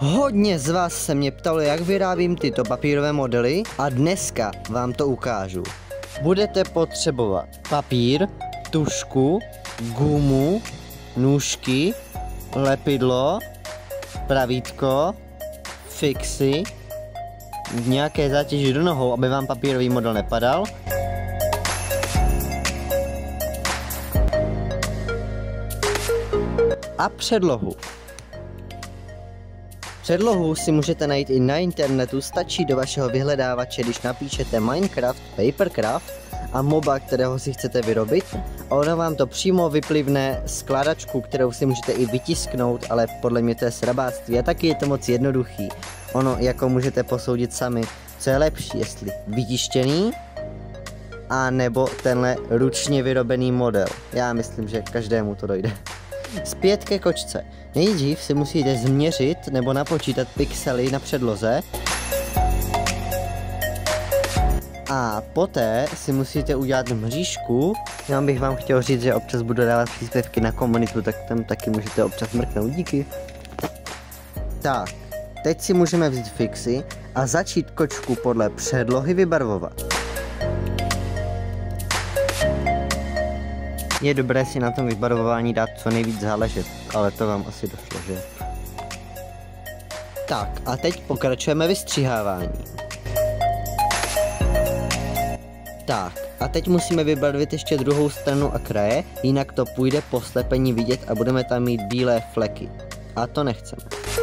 Hodně z vás se mě ptalo, jak vyrábím tyto papírové modely a dneska vám to ukážu. Budete potřebovat papír, tužku, gumu, nůžky, lepidlo, pravítko, fixy, nějaké zátěži do nohou, aby vám papírový model nepadal. A předlohu. Předlohu si můžete najít i na internetu, stačí do vašeho vyhledávače, když napíšete Minecraft, Papercraft a moba, kterého si chcete vyrobit, a ono vám to přímo vyplivne skládačku, kterou si můžete i vytisknout, ale podle mě to je srabáctví a taky je to moc jednoduchý. Ono jako můžete posoudit sami, co je lepší, jestli vytištěný a nebo tenhle ručně vyrobený model. Já myslím, že každému to dojde. Zpět ke kočce. Nejdřív si musíte změřit nebo napočítat pixely na předloze a poté si musíte udělat mřížku. Já bych vám chtěl říct, že občas budu dávat příspěvky na komunitu, tak tam taky můžete občas mrknout, díky. Tak, teď si můžeme vzít fixy a začít kočku podle předlohy vybarvovat. Je dobré si na tom vybarvování dát co nejvíc záležet, ale to vám asi došlo, že? Tak a teď pokračujeme vystřihávání. Tak a teď musíme vybarvit ještě druhou stranu a kraje, jinak to půjde po slepení vidět a budeme tam mít bílé fleky. A to nechceme.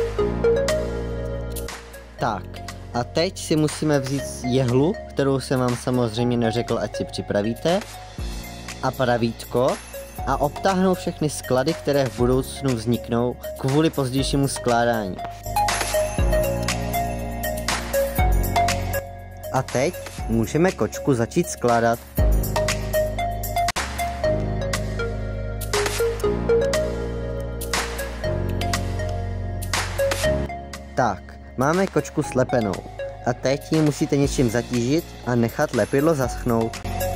Tak a teď si musíme vzít jehlu, kterou jsem vám samozřejmě neřekl, ať si připravíte, a pravítko a obtáhnout všechny sklady, které v budoucnu vzniknou kvůli pozdějšímu skládání. A teď můžeme kočku začít skládat. Tak, máme kočku slepenou a teď ji musíte něčím zatížit a nechat lepidlo zaschnout.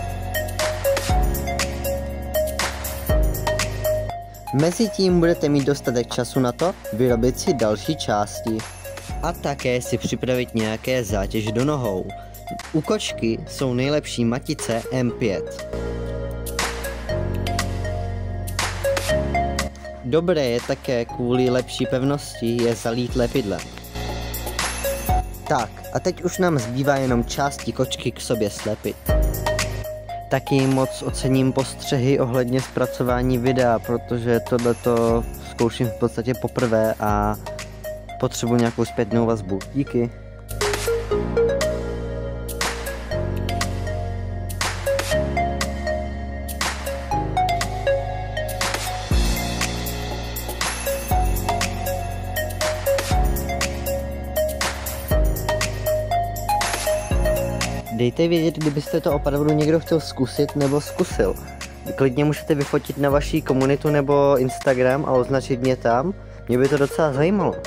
Mezitím budete mít dostatek času na to vyrobit si další části. A také si připravit nějaké zátěž do nohou. U kočky jsou nejlepší matice M5. Dobré je také kvůli lepší pevnosti je zalít lepidlem. Tak a teď už nám zbývá jenom části kočky k sobě slepit. Taky moc ocením postřehy ohledně zpracování videa, protože tohleto zkouším v podstatě poprvé a potřebuji nějakou zpětnou vazbu. Díky. Dejte vědět, kdybyste to opravdu někdo chtěl zkusit nebo zkusil. Klidně můžete vyfotit na vaší komunitu nebo Instagram a označit mě tam. Mě by to docela zajímalo.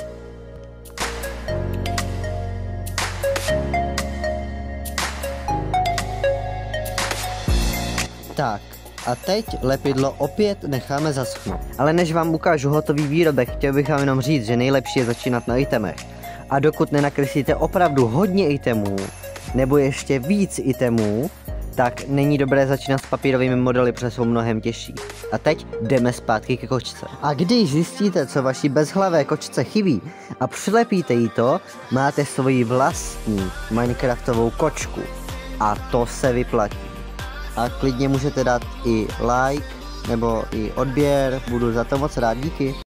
Tak, a teď lepidlo opět necháme zaschnout. Ale než vám ukážu hotový výrobek, chtěl bych vám jenom říct, že nejlepší je začínat na itemech. A dokud nenakreslíte opravdu hodně itemů, nebo ještě víc itemů, tak není dobré začínat s papírovými modely, protože jsou mnohem těžší. A teď jdeme zpátky ke kočce. A když zjistíte, co vaší bezhlavé kočce chybí a přilepíte jí to, máte svoji vlastní Minecraftovou kočku. A to se vyplatí. A klidně můžete dát i like, nebo i odběr, budu za to moc rád, díky.